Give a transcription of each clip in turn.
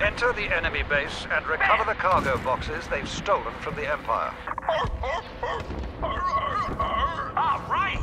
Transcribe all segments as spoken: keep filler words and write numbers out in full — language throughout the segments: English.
Enter the enemy base and recover the cargo boxes they've stolen from the Empire. Ah, right!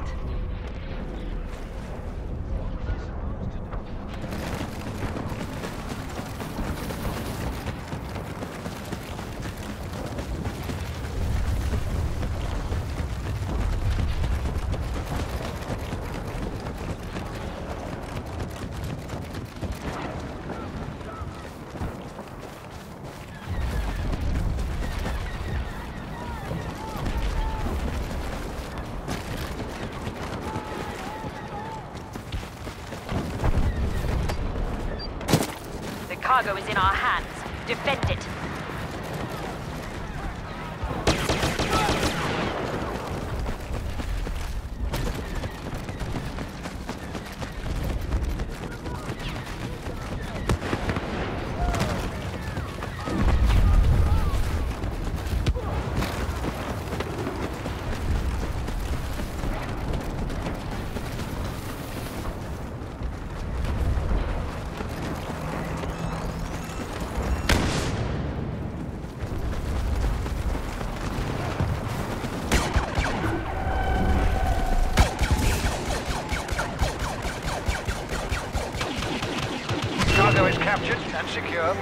Cargo is in our hands. Defend it. Cargo is captured and secure.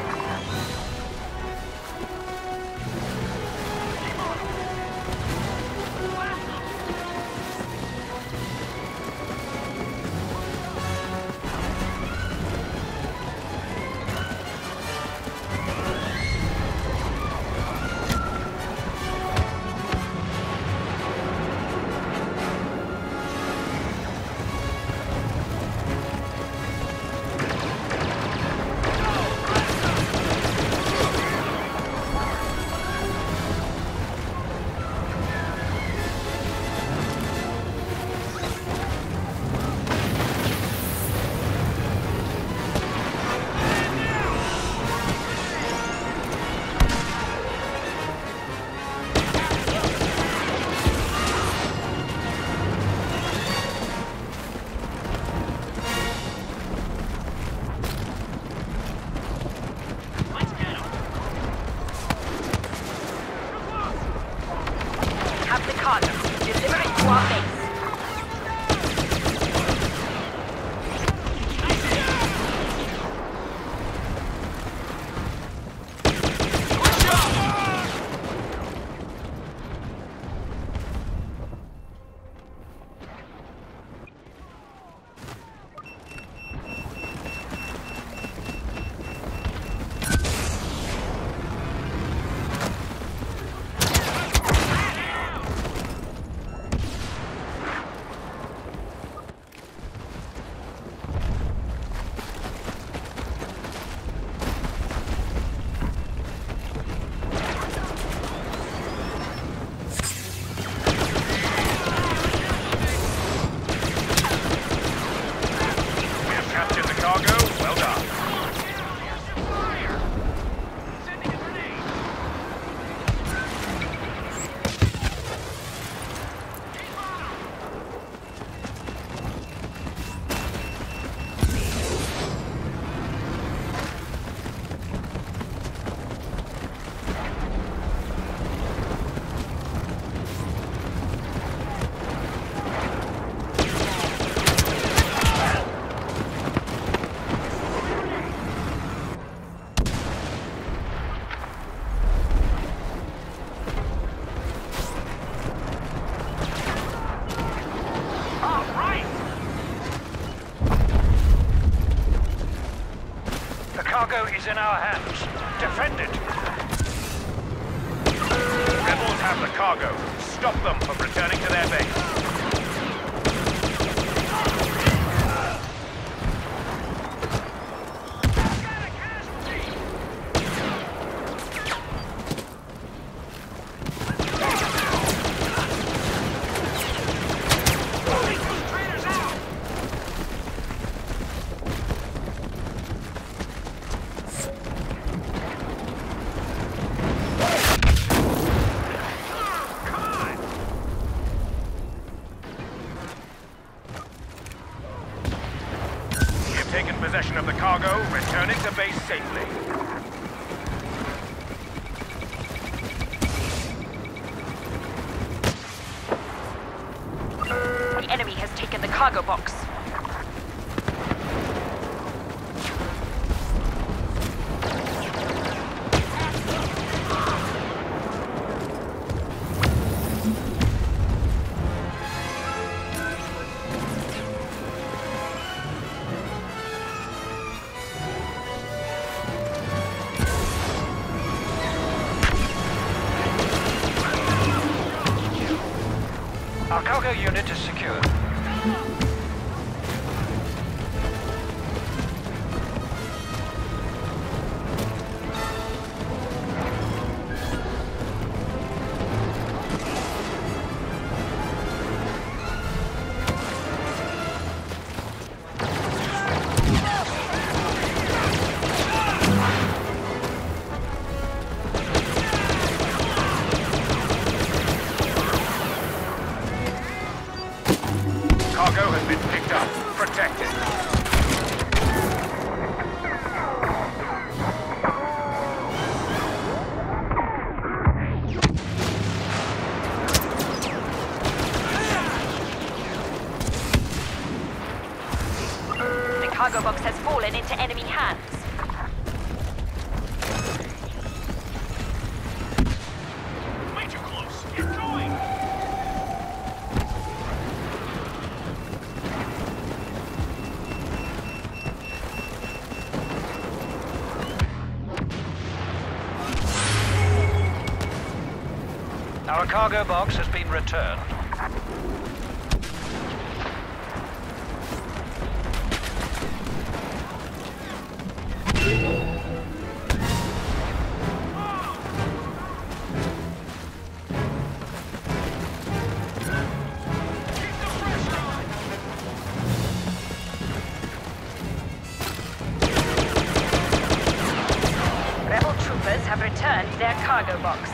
Cargo is in our hands. Defend it. Rebels have the cargo. Stop them from returning to their base. cargo box. Our cargo unit is secured. Cargo has been picked up. Protect it. The cargo box has fallen into enemy hands. Way too close. Get going. Our cargo box has been returned. Rebel troopers have returned their cargo box.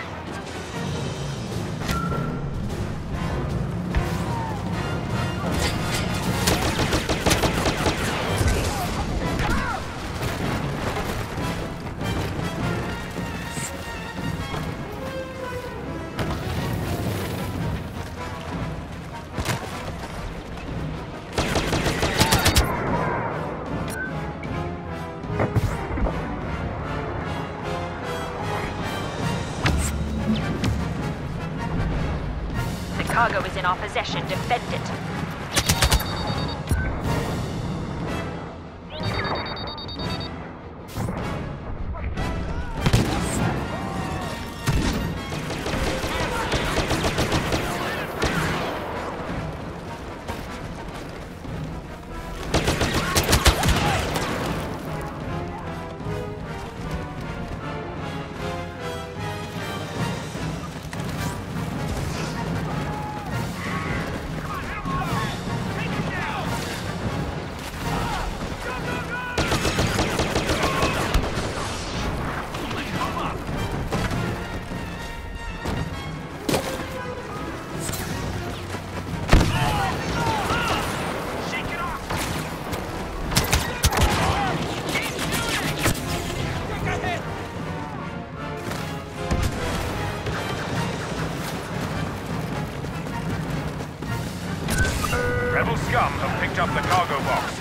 The cargo is in our possession. Defend it. Rebel scum have picked up the cargo box.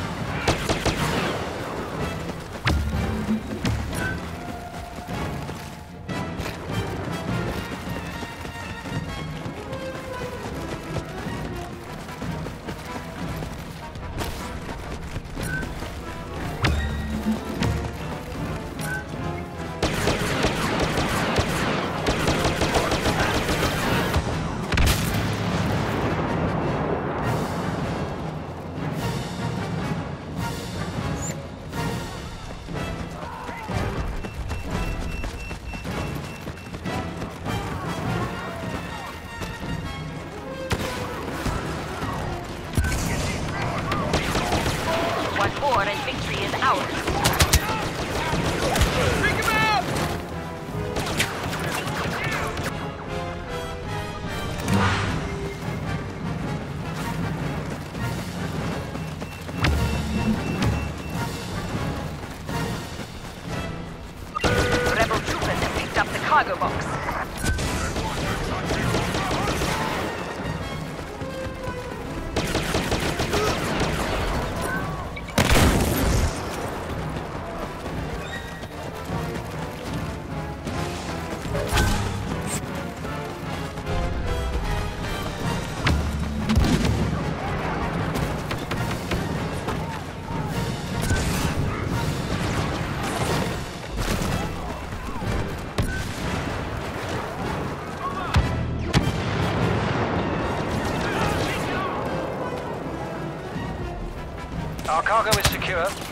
One more and victory is ours. Bring him out! Rebel troopers have picked up the cargo box. cargo is secure.